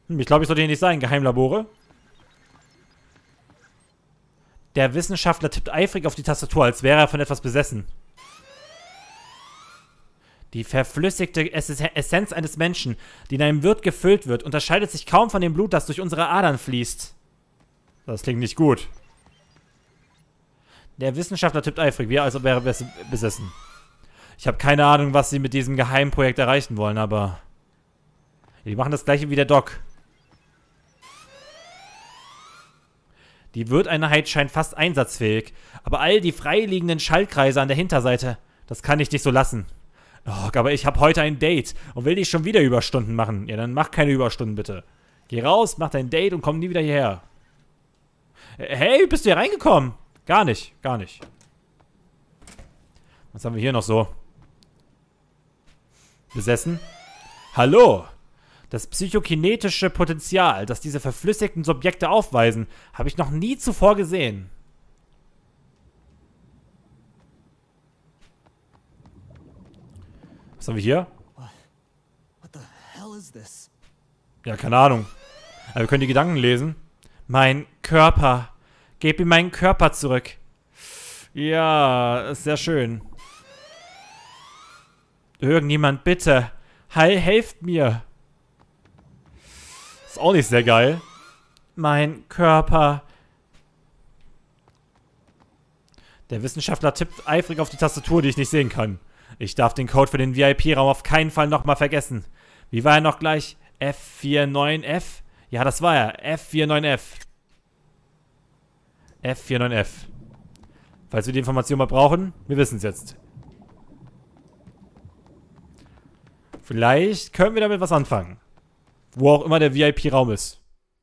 Ich glaube, ich sollte hier nicht sein. Geheimlabore. Der Wissenschaftler tippt eifrig auf die Tastatur, als wäre er von etwas besessen. Die verflüssigte Essenz eines Menschen, die in einem Wirt gefüllt wird, unterscheidet sich kaum von dem Blut, das durch unsere Adern fließt. Das klingt nicht gut. Der Wissenschaftler tippt eifrig, wie als wäre er besessen. Ich habe keine Ahnung, was sie mit diesem Geheimprojekt erreichen wollen, aber... Die machen das gleiche wie der Doc. Die Wirteinheit scheint fast einsatzfähig, aber all die freiliegenden Schaltkreise an der Hinterseite, das kann ich nicht so lassen. Oh, aber ich habe heute ein Date und will nicht schon wieder Überstunden machen. Ja, dann mach keine Überstunden bitte. Geh raus, mach dein Date und komm nie wieder hierher. Hey, wie bist du hier reingekommen? Gar nicht, gar nicht. Was haben wir hier noch so? Besessen? Hallo! Das psychokinetische Potenzial, das diese verflüssigten Subjekte aufweisen, habe ich noch nie zuvor gesehen. Was haben wir hier? Ja, keine Ahnung. Aber wir können die Gedanken lesen. Mein Körper. Gib ihm meinen Körper zurück. Ja, ist sehr schön. Irgendjemand, bitte. Helft mir. Ist auch nicht sehr geil. Mein Körper. Der Wissenschaftler tippt eifrig auf die Tastatur, die ich nicht sehen kann. Ich darf den Code für den VIP-Raum auf keinen Fall nochmal vergessen. Wie war er noch gleich? F49F? Ja, das war er. F49F. F49F. Falls wir die Information mal brauchen, wir wissen es jetzt. Vielleicht können wir damit was anfangen. Wo auch immer der VIP-Raum ist.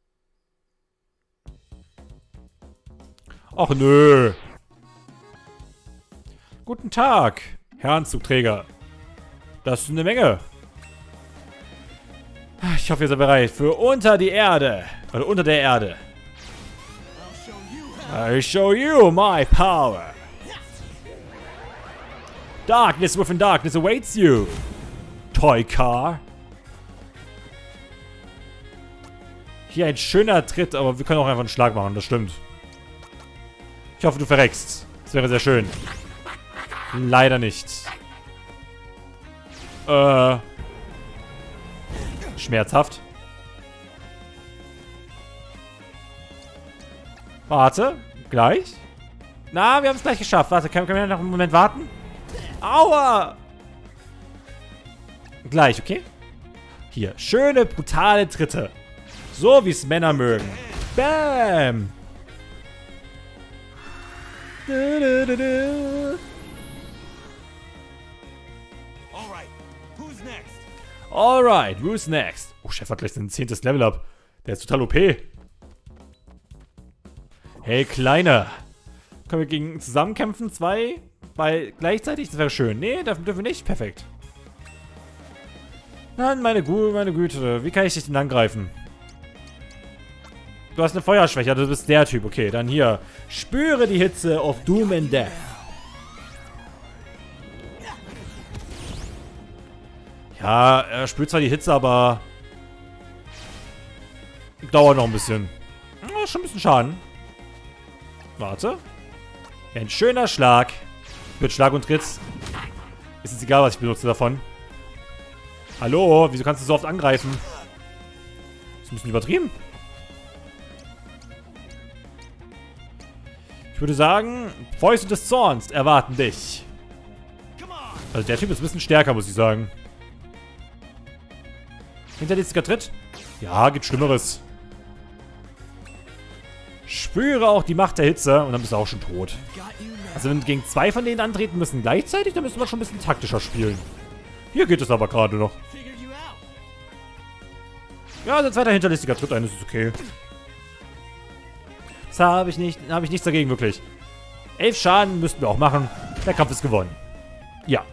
Ach nö. Guten Tag, Herr Anzugträger. Das ist eine Menge. Ich hoffe, ihr seid bereit für unter die Erde. Oder unter der Erde. I show you my power. Darkness within darkness awaits you. Toy car. Hier ein schöner Tritt, aber wir können auch einfach einen Schlag machen, das stimmt. Ich hoffe, du verreckst. Das wäre sehr schön. Leider nicht. Schmerzhaft. Warte. Gleich. Na, wir haben es gleich geschafft. Warte, können wir noch einen Moment warten? Aua! Gleich, okay? Hier. Schöne, brutale Tritte. So, wie es Männer mögen. Bam! Alright, who's next? Oh, Chef hat gleich sein 10. Level up. Der ist total OP. Hey, Kleiner. Können wir gegen zusammenkämpfen? 2? Weil gleichzeitig? Das wäre schön. Nee, dürfen wir nicht. Perfekt. Nein, meine Güte. Wie kann ich dich denn angreifen? Du hast eine Feuerschwäche. Du bist der Typ. Okay, dann hier. Spüre die Hitze of Doom and Death. Ja, er spürt zwar die Hitze, aber dauert noch ein bisschen. Ja, schon ein bisschen Schaden. Warte. Ein schöner Schlag. Wird Schlag und Tritt. Ist jetzt egal, was ich benutze davon. Hallo, wieso kannst du so oft angreifen? Ist ein bisschen übertrieben. Ich würde sagen, Fäuste des Zorns erwarten dich. Also der Typ ist ein bisschen stärker, muss ich sagen. Hinterlistiger Tritt? Ja, gibt Schlimmeres. Spüre auch die Macht der Hitze und dann bist du auch schon tot. Also wenn wir gegen 2 von denen antreten müssen gleichzeitig, dann müssen wir schon ein bisschen taktischer spielen. Hier geht es aber gerade noch. Ja, also ein zweiter hinterlistiger Tritt ein, das ist okay. Das habe ich nichts dagegen, wirklich. 11 Schaden müssten wir auch machen. Der Kampf ist gewonnen. Ja.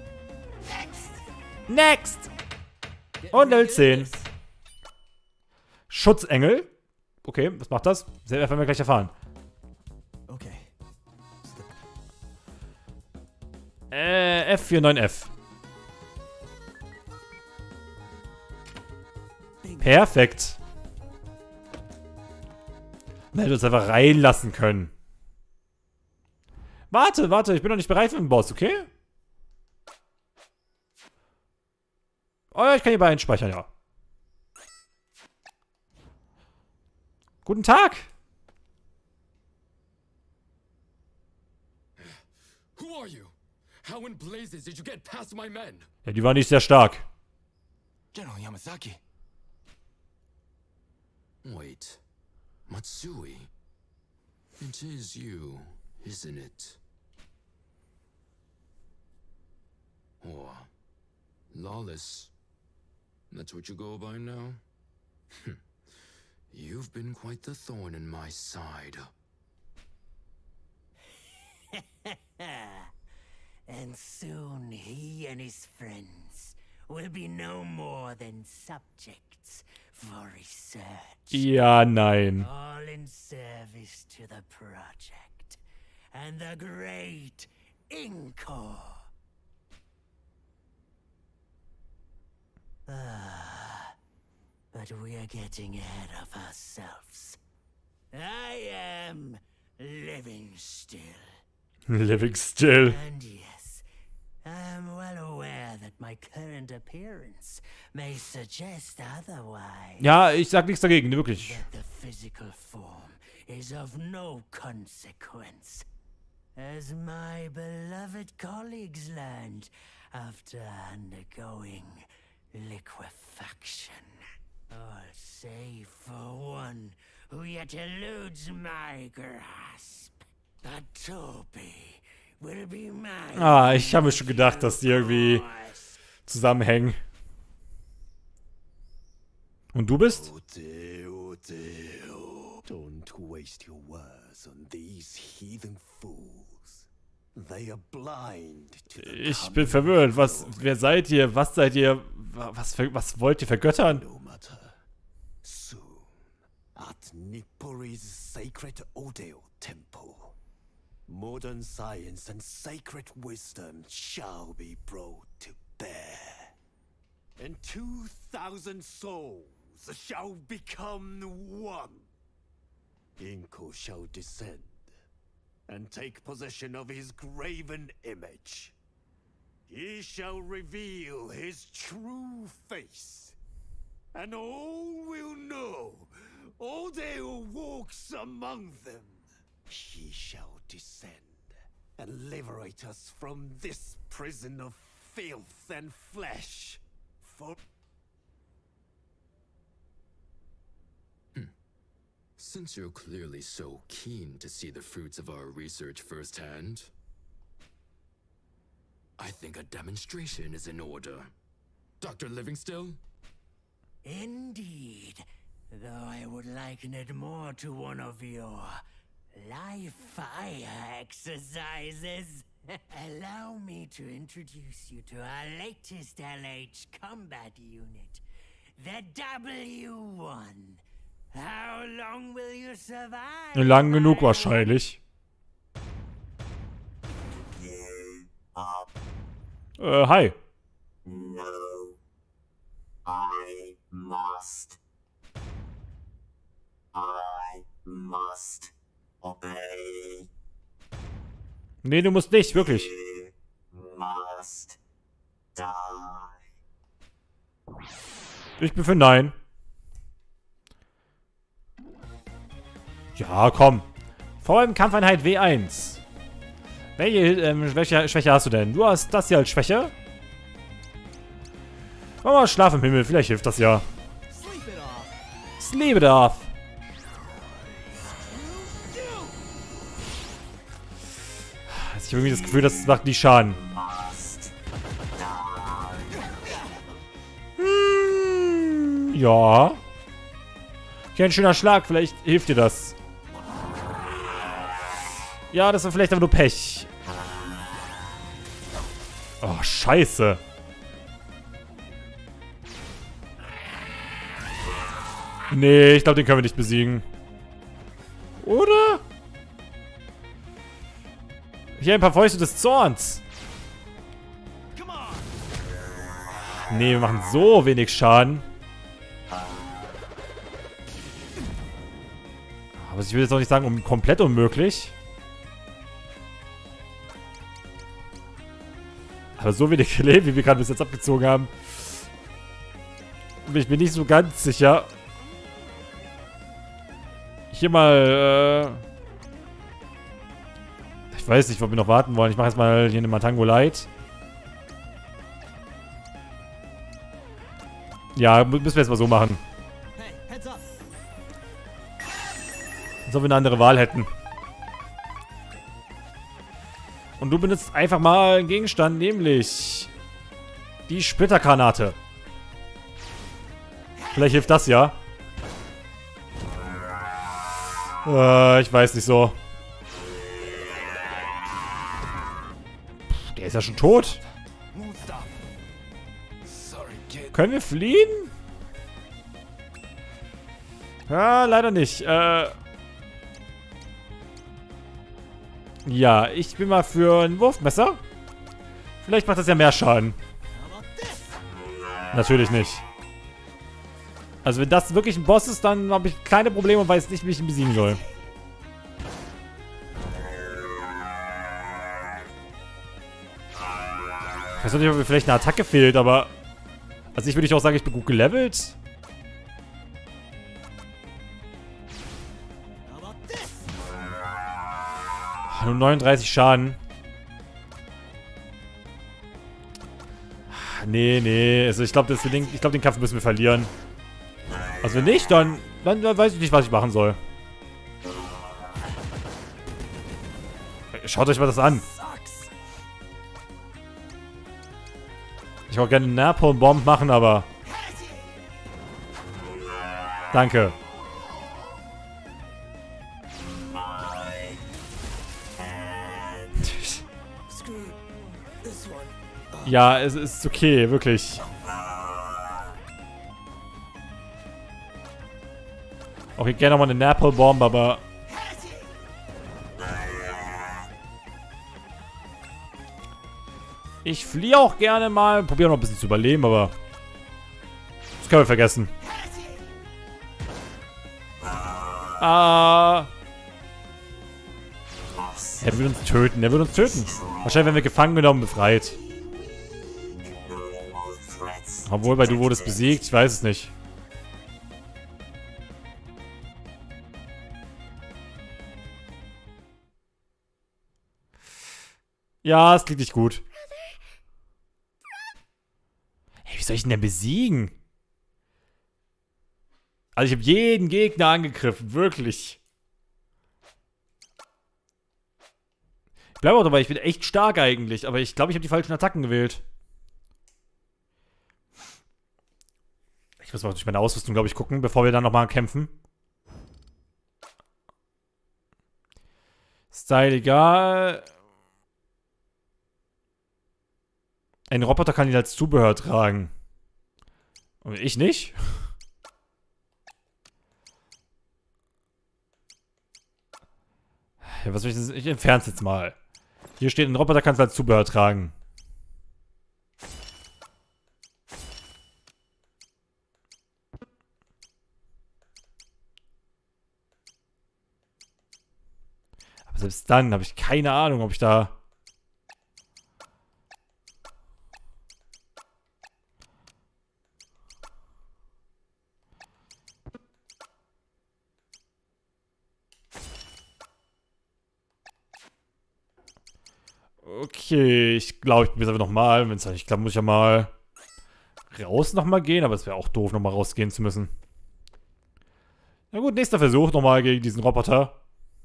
Next! Und Level 10. Schutzengel. Okay, was macht das? Das werden wir gleich erfahren. Okay. F49F. Perfekt. Man hätte uns einfach reinlassen können. Warte, ich bin noch nicht bereit für den Boss, okay? Oh ja, ich kann hier bei einspeichern, ja. Guten Tag! Who are you? How in blazes did you get past my men? Ja, die waren nicht sehr stark. General Yamazaki. Wait, Matsui. It is you, isn't it? Or Lawless. That's what you go by now? You've been quite the thorn in my side. And soon he and his friends will be no more than subjects for research. Ja, nein. All in service to the project and the great Inko. But we are getting ahead of ourselves. I am living still. Living still. And yes, I am well aware that my current appearance may suggest otherwise. Ja, ich sag nichts dagegen, wirklich. That the physical form is of no consequence. As my beloved colleagues learned after undergoing liquefaction. All save for one who yet eludes my grasp. But Toby will be mine. Ah, ich habe mir schon gedacht, dass die irgendwie zusammenhängen. Und du bist? Don't waste your words on these heathen fools. They are blind to the Ich bin verwirrt. Wer seid ihr? Was seid ihr? Was wollt ihr vergöttern? no matter. Soon, at Nippori's sacred Odeo temple, modern science and sacred wisdom shall be brought to bear. And 2,000 souls shall become one. Inko shall descend and take possession of his graven image. He shall reveal his true face, and all will know Odeo walks among them. He shall descend and liberate us from this prison of filth and flesh. For Since you're clearly so keen to see the fruits of our research firsthand, I think a demonstration is in order. Dr. Livingstill? Indeed, though I would liken it more to one of your live fire exercises. Allow me to introduce you to our latest LH combat unit, the W1. How long will you survive? Lang genug wahrscheinlich. Hi. No, I must obey. Nee, du musst nicht, wirklich. You must die. Ich bin für Nein. Ja, komm. VM Kampfeinheit W1. Welche Schwäche hast du denn? Du hast das hier als Schwäche. Mach mal Schlaf im Himmel, vielleicht hilft das ja. Sleep it off. Ich habe irgendwie das Gefühl, das macht nie Schaden. Ja. Okay, ein schöner Schlag, vielleicht hilft dir das. Ja, das war vielleicht aber nur Pech. Oh, scheiße. Nee, ich glaube, den können wir nicht besiegen. Oder? Hier ein paar Fäuste des Zorns. Nee, wir machen so wenig Schaden. Aber Aber ich will jetzt auch nicht sagen, komplett unmöglich. Aber so wenig Leben, wie wir gerade bis jetzt abgezogen haben, bin ich mir nicht so ganz sicher. Hier mal, ich weiß nicht, ob wir noch warten wollen. Ich mache jetzt mal hier eine Matango Light. Ja, müssen wir jetzt mal so machen. Als ob wir eine andere Wahl hätten. Und du benutzt einfach mal einen Gegenstand, nämlich die Splittergranate. Vielleicht hilft das ja. Ich weiß nicht so. Der ist ja schon tot. Können wir fliehen? Ja, leider nicht. Ja, ich bin mal für ein Wurfmesser. Vielleicht macht das ja mehr Schaden. Natürlich nicht. Also wenn das wirklich ein Boss ist, dann habe ich keine Probleme und weiß nicht, wie ich ihn besiegen soll. Ich weiß nicht, ob mir vielleicht eine Attacke fehlt, aber... Also ich würde auch sagen, ich bin gut gelevelt. Nur 39 Schaden. Nee. Also ich glaube, den Kampf müssen wir verlieren. Also wenn nicht, dann weiß ich nicht, was ich machen soll. Schaut euch mal das an. Ich würde auch gerne einen Napalm Bomb machen, aber... Danke. Ja, es ist okay, wirklich. Okay, gerne nochmal eine Napalm Bomb, aber... Ich fliehe auch gerne mal. Probiere noch ein bisschen zu überleben, aber... Das können wir vergessen. Er will uns töten. Wahrscheinlich werden wir gefangen genommen und befreit. Obwohl, weil du wurdest besiegt. Ich weiß es nicht. Ja, es klingt nicht gut. Hey, wie soll ich ihn denn besiegen? Also ich habe jeden Gegner angegriffen. Wirklich. Ich bleibe auch dabei, ich bin echt stark eigentlich. Aber ich glaube, ich habe die falschen Attacken gewählt. Ich muss mal durch meine Ausrüstung, glaube ich, gucken, bevor wir dann nochmal kämpfen. Style egal. Ein Roboter kann ihn als Zubehör tragen. Und ich nicht? Ja, was will ich denn? Ich entferne es jetzt mal. Hier steht, ein Roboter kann es als Zubehör tragen. Aber selbst dann habe ich keine Ahnung, ob ich da... Okay, ich glaube, ich probiere es einfach nochmal. Wenn es halt nicht klappt, muss ich ja mal raus nochmal gehen. Aber es wäre auch doof, nochmal rausgehen zu müssen. Na gut, nächster Versuch nochmal gegen diesen Roboter.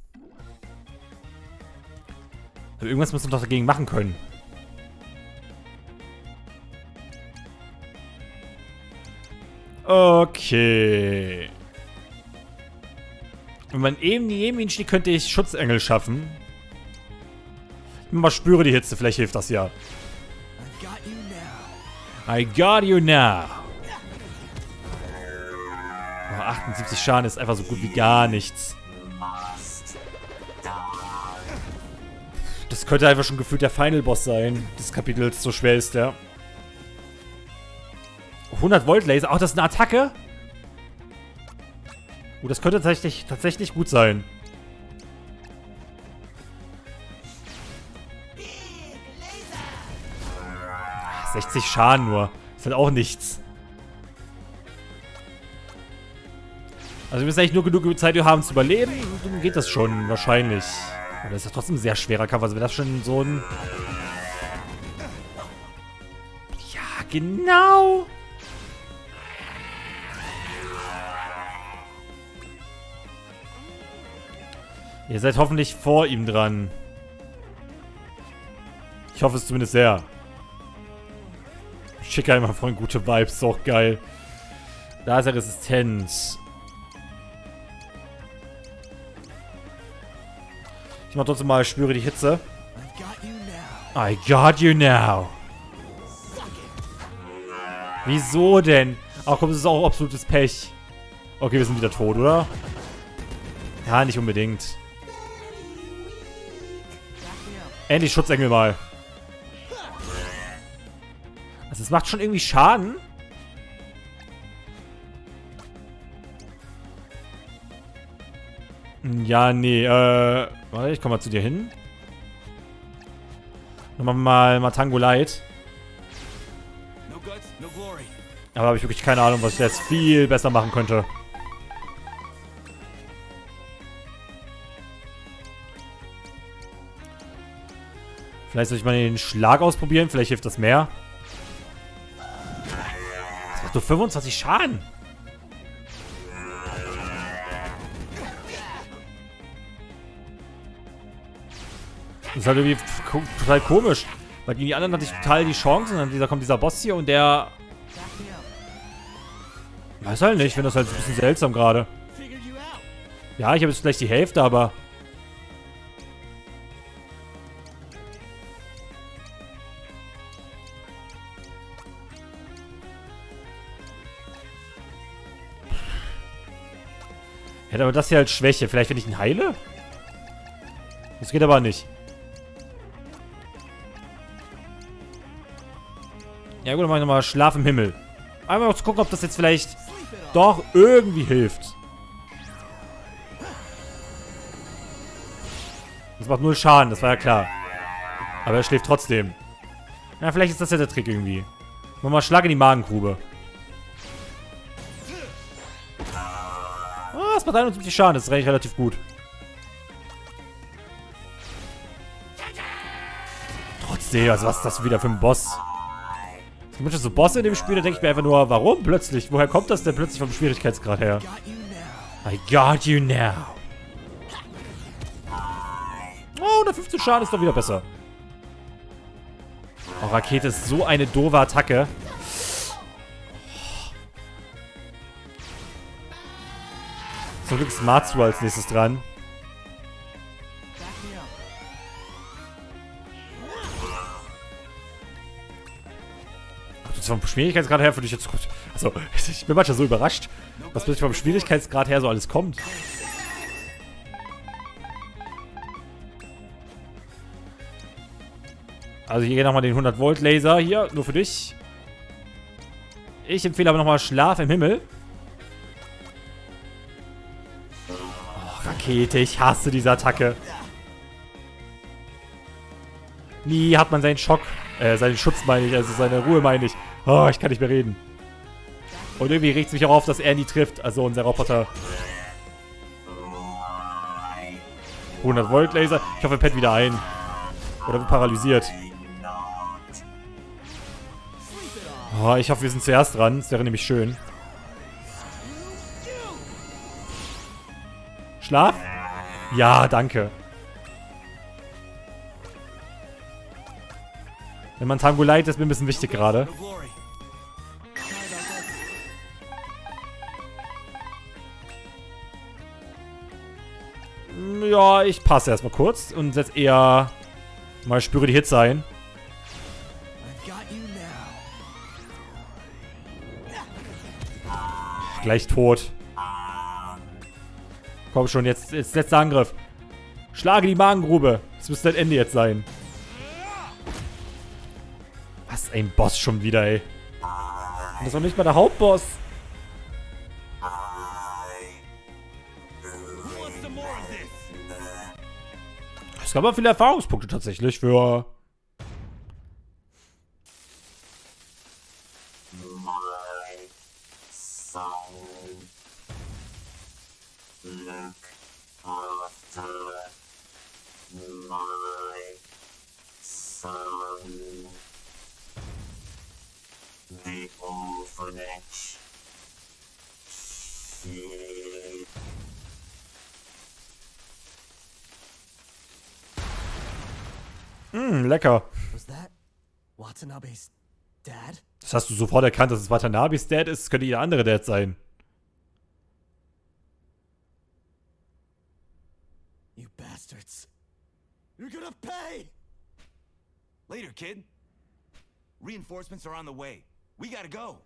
Aber irgendwas muss man doch dagegen machen können. Okay. Wenn man eben neben ihn steht, könnte ich Schutzengel schaffen. Mal spüre die Hitze, vielleicht hilft das ja. I got you now. Oh, 78 Schaden ist einfach so gut wie gar nichts. Das könnte einfach schon gefühlt der Final Boss sein, des Kapitels, so schwer ist der. 100 Volt Laser, auch das ist eine Attacke? Das könnte tatsächlich gut sein. 60 Schaden nur. Ist halt auch nichts. Also wir müssen eigentlich nur genug Zeit haben zu überleben. Und dann geht das schon, wahrscheinlich. Aber das ist ja trotzdem ein sehr schwerer Kampf. Also wenn das schon so ein... Ja, genau. Ihr seid hoffentlich vor ihm dran. Ich hoffe es zumindest sehr. Ich schicke einmal von gute Vibes, ist auch geil. Da ist er resistent. Ich mach trotzdem mal, spüre die Hitze. I got you now. Wieso denn? Ach komm, das ist auch absolutes Pech. Okay, wir sind wieder tot, oder? Ja, nicht unbedingt. Endlich Schutzengel mal. Also es macht schon irgendwie Schaden. Ja, nee, warte, ich komme mal zu dir hin. Dann machen wir mal Matango Light. Aber habe ich wirklich keine Ahnung, was ich jetzt viel besser machen könnte. Vielleicht soll ich mal den Schlag ausprobieren. Vielleicht hilft das mehr. Das macht nur 25 Schaden. Das ist halt irgendwie total komisch. Weil gegen die anderen hatte ich total die Chance. Und dann kommt dieser Boss hier und der... Weiß halt nicht. Ich finde das halt ein bisschen seltsam gerade. Ja, ich habe jetzt vielleicht die Hälfte, aber... Hätte aber das hier als Schwäche. Vielleicht, wenn ich ihn heile? Das geht aber nicht. Ja gut, dann mache ich nochmal Schlaf im Himmel. Einmal noch zu gucken, ob das jetzt vielleicht doch irgendwie hilft. Das macht 0 Schaden, das war ja klar. Aber er schläft trotzdem. Ja, vielleicht ist das ja der Trick irgendwie. Machen wir mal Schlag in die Magengrube. Ah, das macht 71 Schaden, das ist eigentlich relativ gut. Trotzdem, also was ist das wieder für ein Boss? Es gibt so Bosse in dem Spiel, da denke ich mir einfach nur, warum plötzlich? Woher kommt das denn plötzlich vom Schwierigkeitsgrad her? I got you now. Oh, 115 Schaden ist doch wieder besser. Oh, Rakete ist so eine doofe Attacke. Zum Glück ist Matsu als nächstes dran. Vom Schwierigkeitsgrad her würde ich jetzt... Also, ich bin manchmal so überrascht, was plötzlich vom Schwierigkeitsgrad her so alles kommt. Also hier nochmal den 100 Volt Laser hier, nur für dich. Ich empfehle aber nochmal Schlaf im Himmel. Oh, Rakete, ich hasse diese Attacke. Nie hat man seinen Schock, seinen Schutz meine ich, also seine Ruhe meine ich. Oh, ich kann nicht mehr reden. Und irgendwie regt es mich auch auf, dass er nie trifft, also unser Roboter. 100 Volt Laser. Ich hoffe, er pennt wieder ein. Oder wird paralysiert. Oh, ich hoffe, wir sind zuerst dran. Das wäre nämlich schön. Schlaf? Ja, danke. Wenn man Tango Light ist, mir ein bisschen wichtig gerade. Ja, ich passe erstmal kurz und setze eher mal spüre die Hitze ein. Gleich tot. Komm schon, jetzt letzter Angriff. Schlage die Magengrube. Das müsste dein Ende jetzt sein. Was ein Boss schon wieder, ey. Und das war nicht mal der Hauptboss. gab aber viele Erfahrungspunkte tatsächlich für... My son. Look after my son. The orphanage. She Lecker. Was that Watanabe's dad? Das hast du sofort erkannt, dass es Watanabes Dad ist. Es könnte jeder andere Dad sein. You bastards. You're gonna pay! Later, kid. Reinforcements are on the way. We gotta go.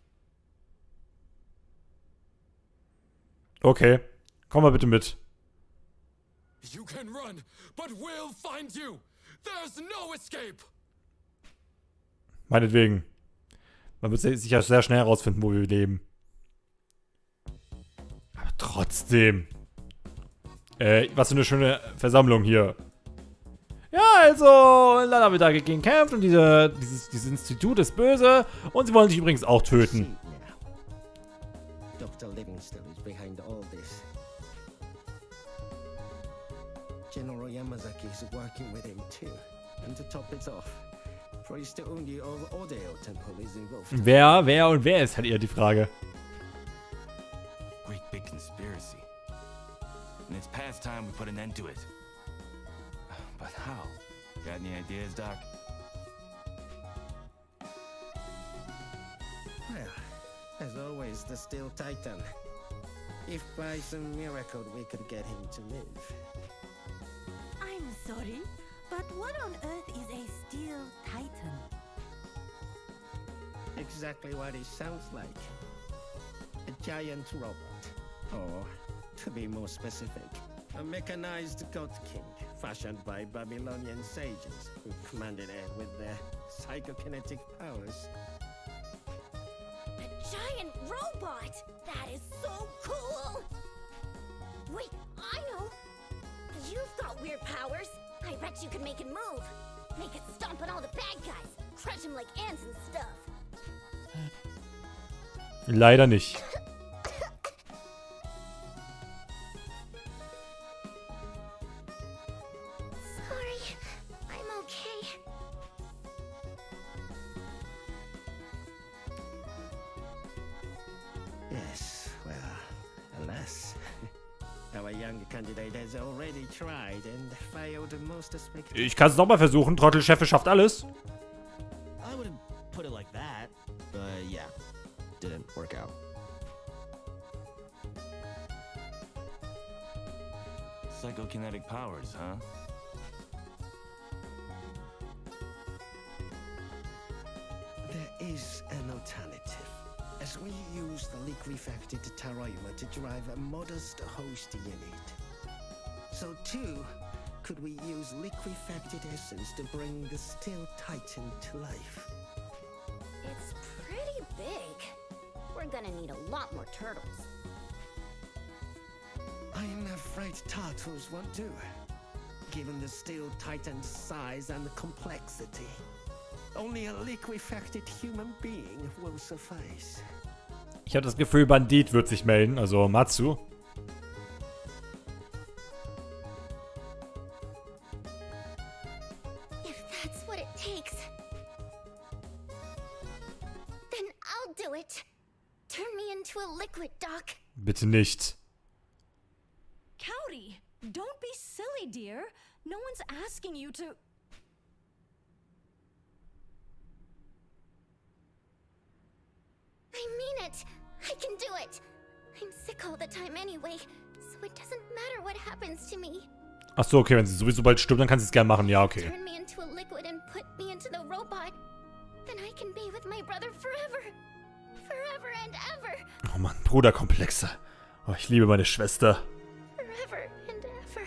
Okay. Komm mal bitte mit. You can run, but we'll find you. There's no escape. Meinetwegen. Man wird sicher sehr schnell herausfinden, wo wir leben. Aber trotzdem. Was für eine schöne Versammlung hier. Ja, also, dann haben wir da gegen gekämpft und dieses Institut ist böse und sie wollen dich übrigens auch töten. Dr. Livingstone is behind all this. General Yamazaki is working with him too. And to top it off, Priest Ungi of Odeo Temple is involved. Wer ist halt eher die Frage. Great big conspiracy. And it's past time we put an end to it. But how? Got any ideas, Doc? Well, as always, the Steel Titan. If by some miracle we could get him to move. I'm sorry, but what on earth is a Steel Titan? Exactly what he sounds like. A giant robot. Or, to be more specific, a mechanized god king fashioned by Babylonian sages who commanded it with their psychokinetic powers. A giant robot! That is so cool! Wait, I know! You've got weird powers. I bet you could make it move. Make it stomp on all the bad guys. Crush them like ants and stuff. Leider nicht. Sorry, I'm okay. Yes, well, alas. Our young candidate has already tried and failed most spectacular. Ich kann es nochmal versuchen. Trottelcheffe schafft alles. I wouldn't put it like that, but yeah, didn't work out. Psychokinetic powers, huh? There is an alternative, as we use the liquefacted Taroima to drive a modest host unit. So too, could we use liquefacted essence to bring the Steel Titan to life? It's pretty big. We're gonna need a lot more turtles. I'm afraid turtles won't do, given the Steel Titan's size and complexity. Only a liquefacted human being will suffice. Ich habe das Gefühl, Bandit wird sich melden, also Matsu. If that's what it takes, then I'll do it. Turn me into a liquid, Doc. Bitte nicht. Cowdy, don't be silly, dear. No one's asking you to... I mean it. I can do it. I'm sick all the time anyway, so it doesn't matter what happens to me. Ach so, okay, wenn sie sowieso bald stirbt, dann kann sie es gerne machen. Ja, okay. Turn me into a liquid and put me into the robot. Then I can be with my brother forever. Forever and ever. Oh Mann, Bruderkomplexe. Oh, ich liebe meine Schwester. Forever and ever.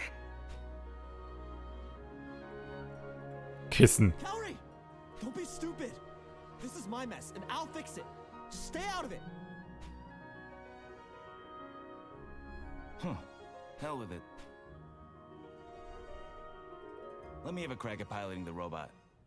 Kissen. Kaori! Don't be stupid! This is my mess, and I'll fix it. Just stay out of it! Huh. Hell with it. Let me have a crack at piloting the robot.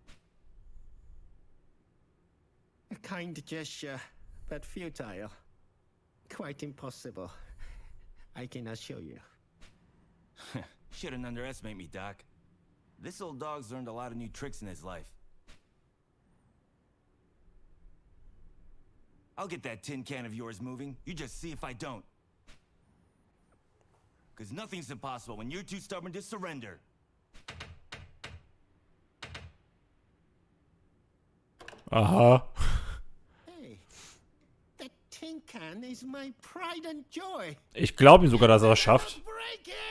A kind gesture, but futile. Quite impossible. I can assure you. Shouldn't underestimate me, Doc. This old dog's learned a lot of new tricks in his life. I'll get that tin can of yours moving. You just see if I don't. Because nothing's impossible when you're too stubborn to surrender. Aha. Hey, that tin can is my pride and joy. Ich glaube ihm sogar, dass er es schafft. Break it!